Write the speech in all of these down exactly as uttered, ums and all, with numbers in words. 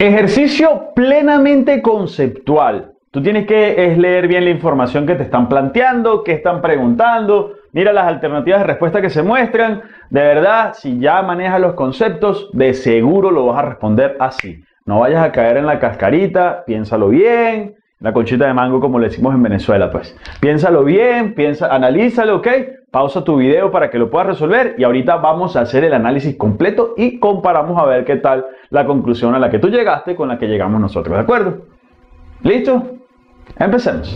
Ejercicio plenamente conceptual. Tú tienes que es leer bien la información que te están planteando, que están preguntando. Mira las alternativas de respuesta que se muestran. De verdad, si ya manejas los conceptos, de seguro lo vas a responder así. No vayas a caer en la cascarita, piénsalo bien. La conchita de mango, como le decimos en Venezuela, pues. Piénsalo bien, piensa, analízalo, ¿ok? Pausa tu video para que lo puedas resolver y ahorita vamos a hacer el análisis completo y comparamos a ver qué tal la conclusión a la que tú llegaste con la que llegamos nosotros, ¿de acuerdo? ¿Listo? Empecemos.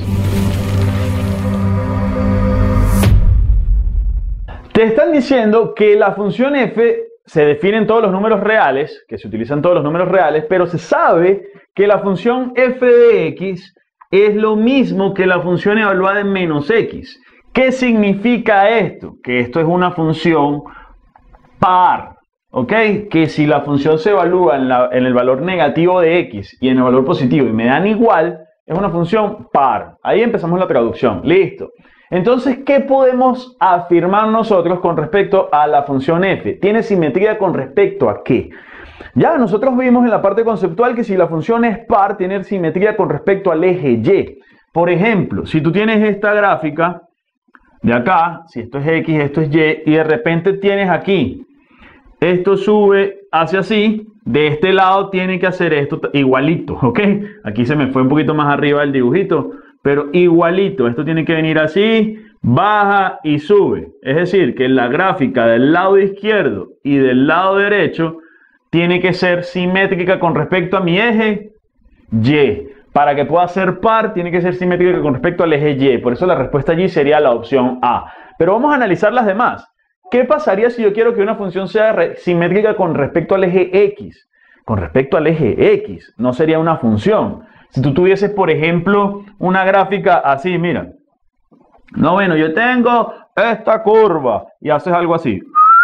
Te están diciendo que la función f se define en todos los números reales, que se utilizan todos los números reales, pero se sabe que la función f de x es lo mismo que la función evaluada en menos x. ¿Qué significa esto? Que esto es una función par, ¿ok? Que si la función se evalúa en, la, en el valor negativo de x y en el valor positivo y me dan igual, es una función par. Ahí empezamos la traducción. Listo. Entonces, ¿qué podemos afirmar nosotros con respecto a la función f? ¿Tiene simetría con respecto a qué? Ya nosotros vimos en la parte conceptual que si la función es par, tiene simetría con respecto al eje y. Por ejemplo, si tú tienes esta gráfica de acá, si esto es x, esto es y, y de repente tienes aquí, esto sube hacia así, de este lado tiene que hacer esto igualito, ¿ok? Aquí se me fue un poquito más arriba el dibujito, pero igualito, esto tiene que venir así, baja y sube. Es decir, que la gráfica del lado izquierdo y del lado derecho tiene que ser simétrica con respecto a mi eje y. Para que pueda ser par, tiene que ser simétrica con respecto al eje y. Por eso la respuesta allí sería la opción A. Pero vamos a analizar las demás. ¿Qué pasaría si yo quiero que una función sea simétrica con respecto al eje x? Con respecto al eje x, no sería una función. Si tú tuvieses, por ejemplo, una gráfica así, mira. No, bueno, yo tengo esta curva y haces algo así.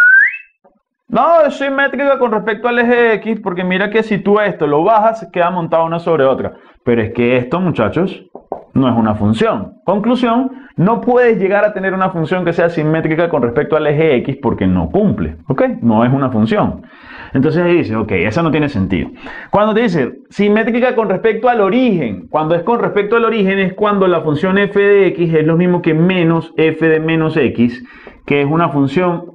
No, es simétrica con respecto al eje X, porque mira que si tú esto lo bajas, queda montado una sobre otra. Pero es que esto, muchachos, no es una función. Conclusión, no puedes llegar a tener una función que sea simétrica con respecto al eje X porque no cumple, ¿ok? No es una función. Entonces ahí dice, ok, esa no tiene sentido. Cuando te dice simétrica con respecto al origen, cuando es con respecto al origen es cuando la función f de x es lo mismo que menos f de menos x, que es una función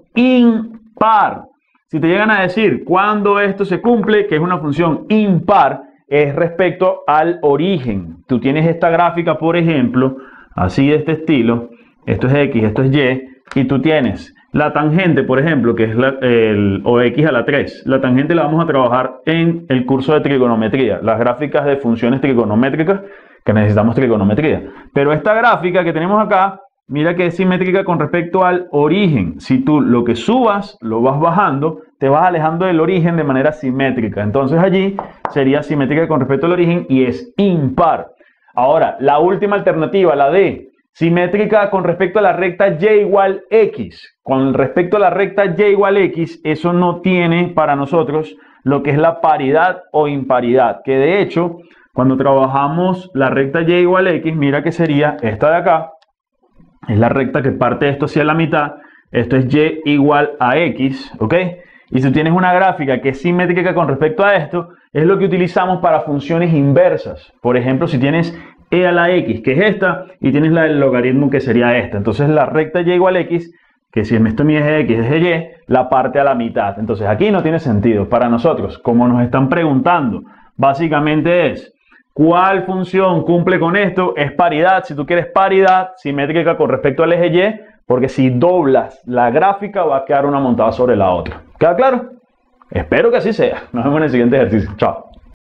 impar. Si te llegan a decir cuando esto se cumple, que es una función impar, es respecto al origen. Tú tienes esta gráfica, por ejemplo, así de este estilo, esto es x, esto es y, y tú tienes la tangente, por ejemplo, que es la, el, o x a la tres. La tangente la vamos a trabajar en el curso de trigonometría, las gráficas de funciones trigonométricas que necesitamos trigonometría. Pero esta gráfica que tenemos acá, mira que es simétrica con respecto al origen. Si tú lo que subas lo vas bajando, te vas alejando del origen de manera simétrica. Entonces allí sería simétrica con respecto al origen y es impar. Ahora, la última alternativa, la D, simétrica con respecto a la recta y igual x. Con respecto a la recta y igual x, eso no tiene para nosotros lo que es la paridad o imparidad. Que de hecho, cuando trabajamos la recta y igual x, mira que sería esta de acá. Es la recta que parte esto hacia la mitad. Esto es y igual a x, ¿ok? Y si tienes una gráfica que es simétrica con respecto a esto, es lo que utilizamos para funciones inversas. Por ejemplo, si tienes e a la x, que es esta, y tienes la del logaritmo, que sería esta. Entonces la recta y igual a x, que si esto es mi eje x, es y, la parte a la mitad. Entonces aquí no tiene sentido. Para nosotros, como nos están preguntando, básicamente es ¿cuál función cumple con esto? Es paridad. Si tú quieres paridad, simétrica con respecto al eje y, porque si doblas la gráfica va a quedar una montada sobre la otra. ¿Queda claro? Espero que así sea. Nos vemos en el siguiente ejercicio. Chao.